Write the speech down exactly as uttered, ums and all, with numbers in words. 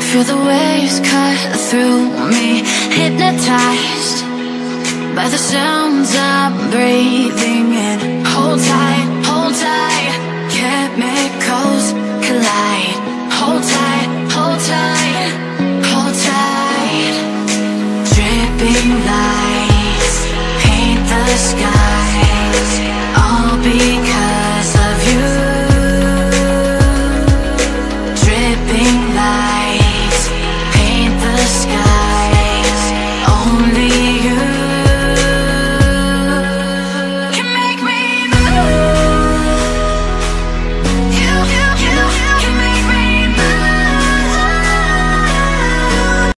Feel the waves cut through me, hypnotized by the sounds I'm breathing in. Hold tight.